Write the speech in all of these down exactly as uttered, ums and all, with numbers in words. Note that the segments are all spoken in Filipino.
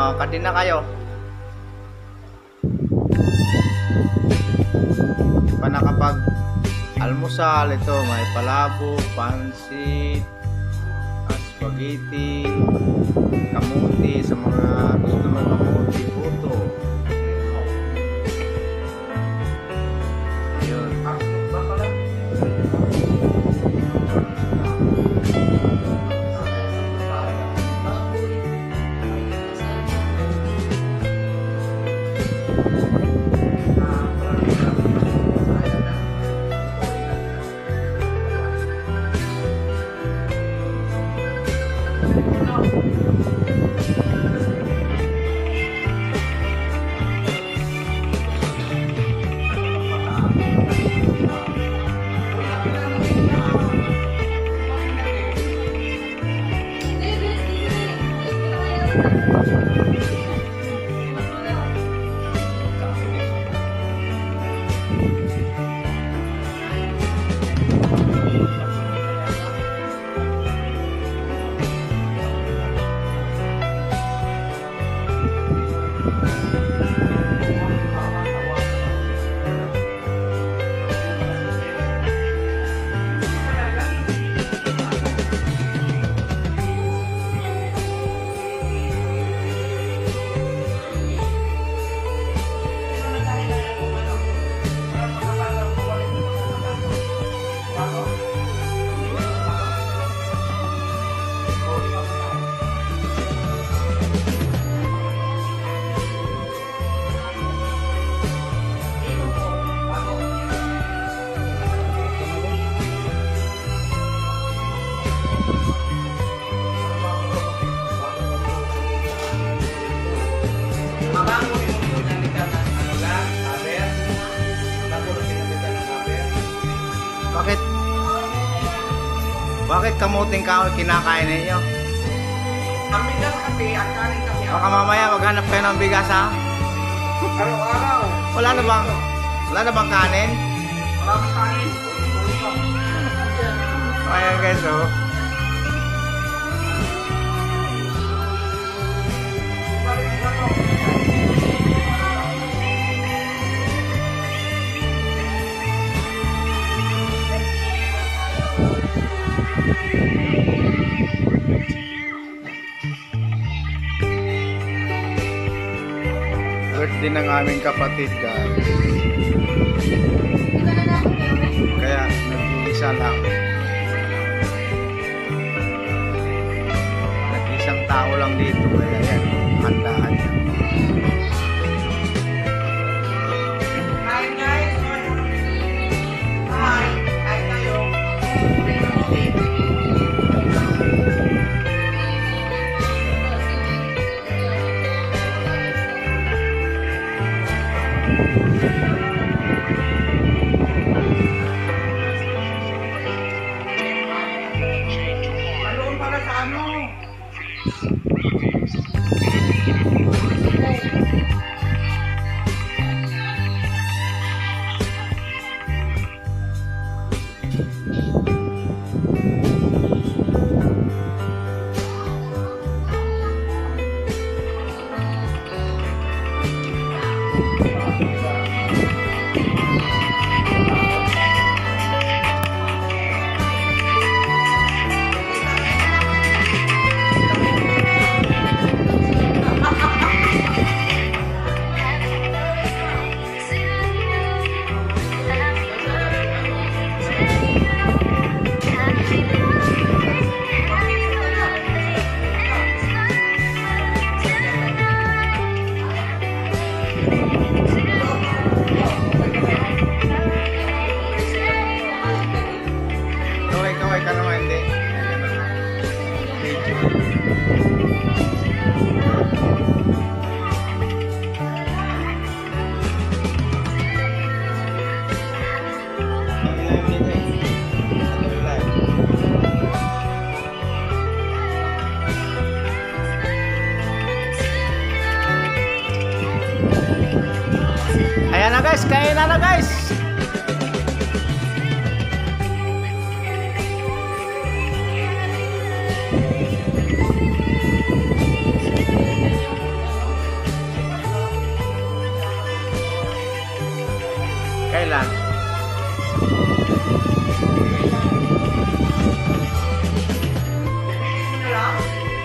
Oh, katin na kayo. Pa nakapag almusal ito, may palabok, pansit, spaghetti, kamuti sa mga gusto ng kamuti, puto. Yun. Bakit? Bakit kamuting kahoy kinakain ninyo? Ang bigas kasi, ang kanin kasi. Baka mamaya maghanap kayo ng bigas, ha? Araw-araw. Wala na bang, wala na bang kanin? Wala kang kanin. Ayan guys, oh. Birthday ng aming kapatid, guys. Kaya nag-iisa lang. Nag-isang tao lang dito. Kaya yan, handaan niya. Hi guys. Hi. Hi kayo. Ano para sa ano? Kaway-kaway ka naman, hindi. Ayan na guys, kain na na guys. Kailan? Ano lang?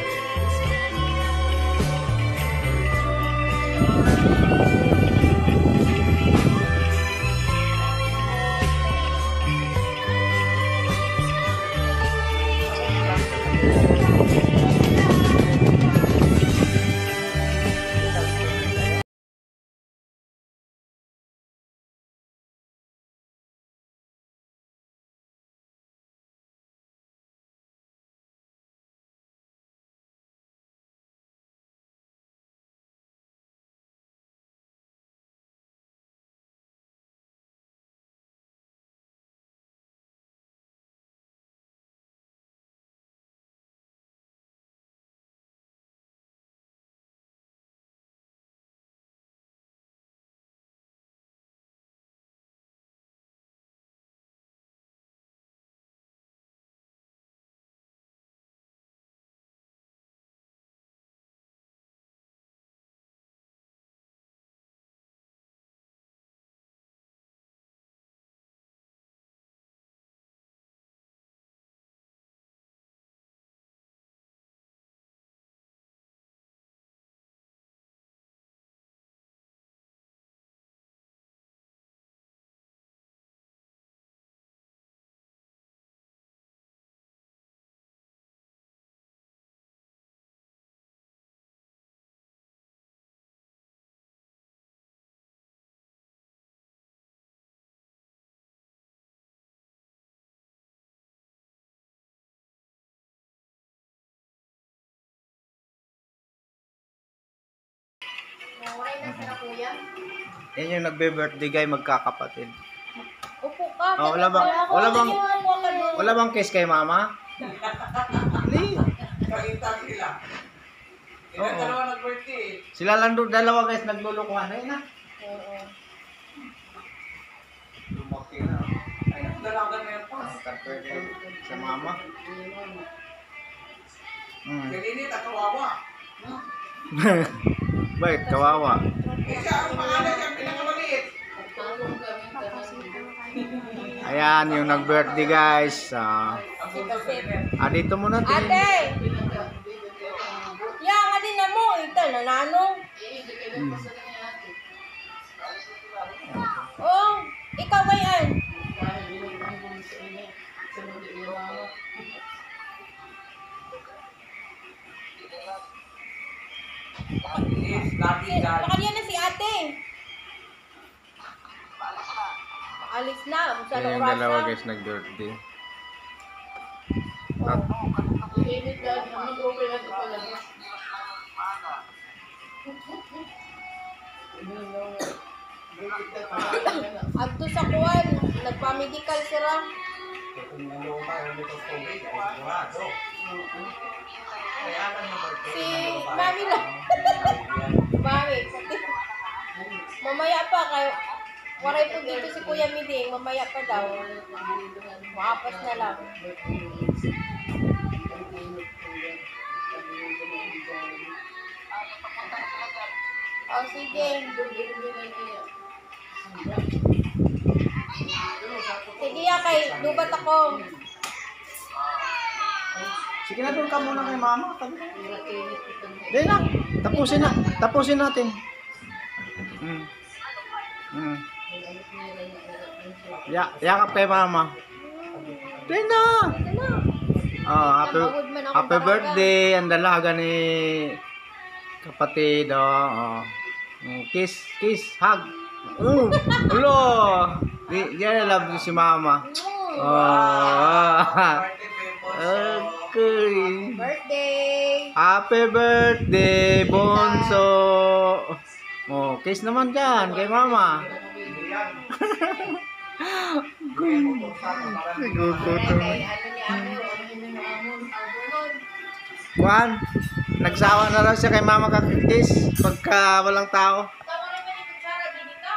Nawalay na sila kuya. Yan yung nagbe-birthday guy, magkakapatid. Upo ka. Oh, wala bang, wala bang, wala bang kiss kay mama? Hindi. Kakita sila. Sila Oo. dalawa nag-birthday. Sila lang doon, dalawa guys, naglulukuhan. Ayun na. Oo. Lumaki na. Ay, dalaga na yung pas. Birthday sa mama. Hmm. Kalinit at kawawa. Bakit? Kawawa. Eh, siya ang pangalan niya, pinakamaliit. Ayan, yung nag-birthday guys. Ah, Ang bunso sa init. ah dito muna din. Ate! Yang, adi na mo. Ito, nananong. Hmm. Oh, ikaw ba yan? Yes, lagi Si, dad. baka yan na si ate. Alis na. Sa Ayan yung dalawa guys, nag-birthday. At, Adto sa kuwan. Nagpa-medical sila. Si Mami lang. Mami. Mamaya pa kayo. Waray po dito si Kuya Miding. Mamaya pa daw. Maapas na lang. Oh, sige. Sige ya kay dubat ako. sige na, doon ka muna kay mama. Hindi na. Tapusin na. Tapusin natin. Hmm. Hmm. Ya, yakap kay mama. Hindi na. Ito na. Oh, happy, Namawid man akong happy dalaga. birthday. Ang dalaga ni kapatid. Oh, oh. Mm, kiss, kiss, hug. Uh, ulo. Di, yan love ni si mama. Mm. Oh. Birthday, Okay. Birthday. Happy birthday, Bonso. Oh, kiss naman dyan kay mama. Sigugutom. Kay ano ni Amo. Juan, nagsawa na raw siya kay mama kakikiss pagka walang tao. Tama na ba ni kutsara dito?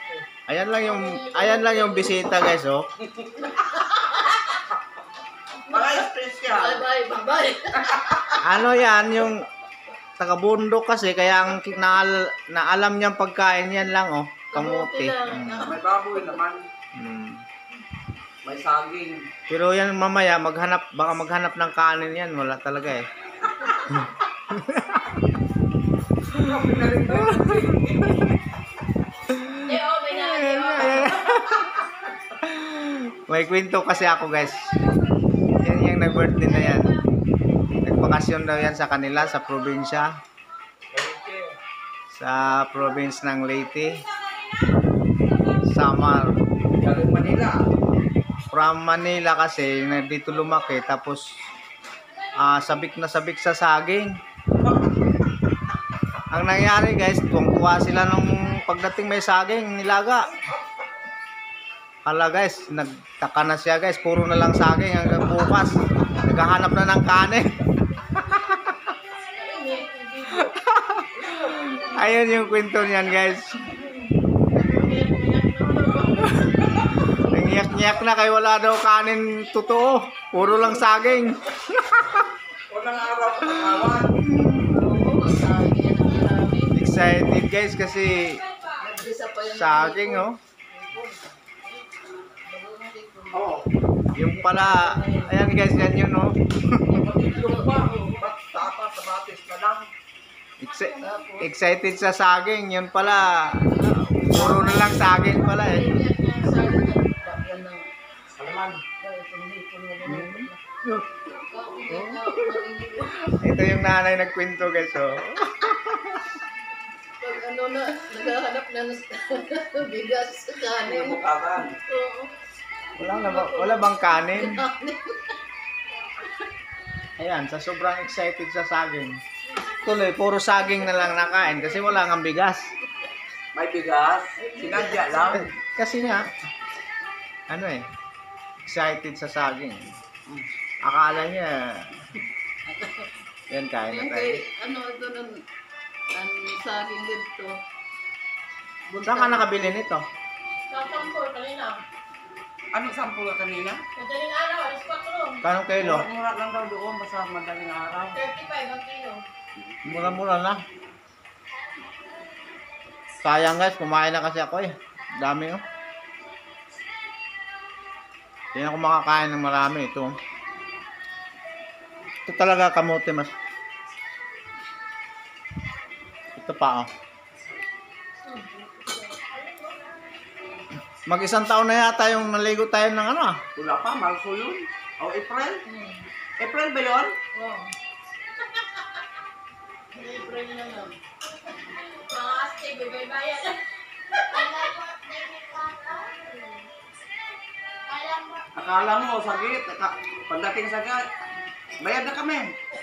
Ayan lang yung ayan lang yung bisita guys, oh. Mga special. Bye-bye, bye-bye. Ano yan, yung taga-bundok kasi, kaya ang naal, naalam niyang pagkain yan lang, oh. Kamuti. Mm. May baboy naman. Mm. May saging. Pero yan mamaya, maghanap, baka maghanap ng kanin yan. Wala talaga eh. Eh, oh, may nalagay, oh. May kwento kasi ako guys. Yan yung nag-birthday na yan. Nagbakasyon daw yan sa kanila, sa probinsya. Sa province ng Leyte. Samar. Galing Manila. From Manila kasi, na dito lumaki. Tapos, ah, sabik na sabik sa saging. Ang nangyari guys, tuwang-tuwa sila nung pagdating may saging, nilaga. Hala guys, nagtaka na siya guys, puro na lang saging hanggang bukas. Naghahanap na ng kanin. Ayun yung kwento niyan guys. Nangiyak-ngiyak na kay wala daw kanin totoo. Puro lang saging. Unang araw ko nakawan. Excited guys kasi saging oh. Oo. Yung pala, ayan guys, yan yun oh. Yung pa, ba't dapat sabatis na lang? Exci- excited sa saging, yun pala. Puro na lang saging pala eh. Alaman. Ito yung nanay nagkwento guys oh. Pag ano na, naghahanap na ng bigas sa kanin. Bukakan. Oo. Wala, na ba, wala bang kanin? Ayan, sa sobrang excited sa saging. Tuloy, puro saging na lang nakain kasi wala nga bigas. May bigas. Sinadya lang. Kasi nga, ano eh, excited sa saging. Akala niya, yan kain na Yung tayo. kay, ano, ito ng, ang saging dito. Saan ka nakabili nito? Sasampol, kanina. Anong sample ka kanina? Madaling araw, alas kwatro. Kanong kilo? Mura lang daw doon. Basta madaling araw. thirty-five ang kilo. Mura-mura na. Sayang guys, kumain na kasi ako eh. Dami oh. Hindi na ako makakain ng marami ito. Ito talaga kamote mas. Ito pa oh. Mag-isang taon na yata yung naligo tayo ng ano ah. Wala pa. Marso yun. O April? April ba yun? Oo. Libre na lang. Mga asti, bibay-bayan. Akala mo, sagit. Aka- Pagdating sa sagit, bayad na kami.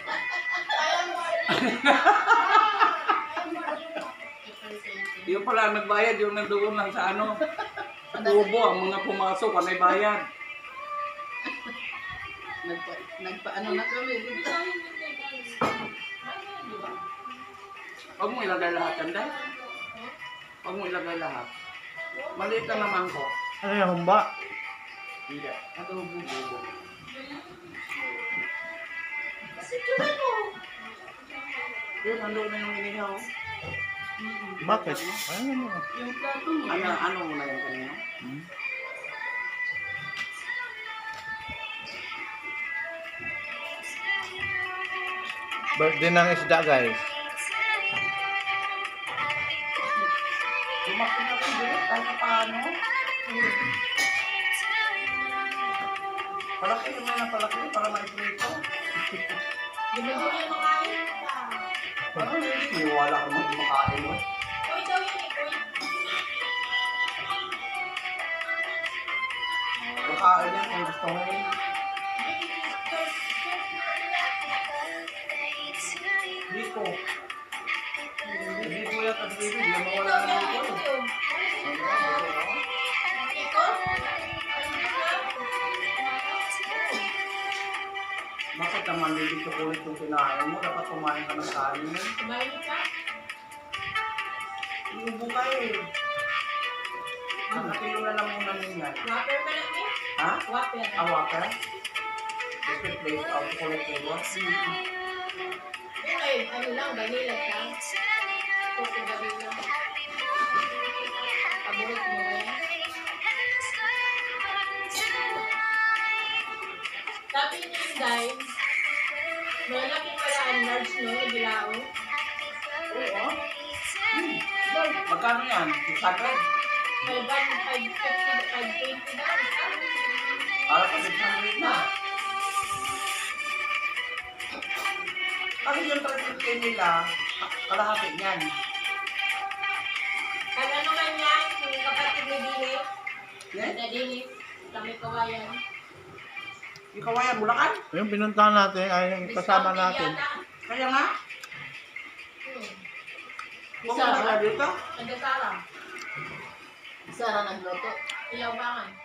Yung pala nagbayad, yung nandoon lang sa ano. Sa tubo, ang mga pumasok, anay bayad. Nagpa, nagpa, ano na kami. Huwag mo ilagay lahat yan, Day. Huwag mo ilagay lahat. Maliit lang naman ko. Ano yung humba? Hindi. Adobo bubo. Yun, nandoon na yung inihaw. Bakit? Ano mo? Yung plato mo. Ano, ano mo na yung kanina? Hmm? Birthday ng isda guys. Lumaki na ko din, kahit pa paano. Palaki naman na palaki para maiprito. Di ba daw yung makain? Parang hindi wala ka naman makain mo. Uy, daw yun eh, uy. Makain yan kung gusto mo yun. Dito. Hindi ko yan at dito, hindi mo wala na dito. Bakit naman hindi dito kulit yung kinain mo? Dapat kumain ka ng kanin. Iubo ka eh. Nakatilo na lang muna ninyan. Water ka lang eh. Ha? Water. Awa ka? split base of chocolate flavor. Yun ay, ano lang, vanilla siya. Coffee vanilla. Paborito mo ba yan? Sabi niya yung guys, malaki pala ang large no, nagilao. Oo. Magkano yan? six hundred? five fifty, five twenty daw. Para pa six hundred na. Kasi yung three fifty nila, kalahati niyan. Ang ano man yan, yung kapatid ni Dili, Yes? na Dili, kami kawayan. Yung kawayan, Bulacan? Yung pinuntahan natin, ay yung kasama natin. Kaya nga, Hmm. pumunta ka dito. Nagkasara. Sara nagluto. Iyaw bangan.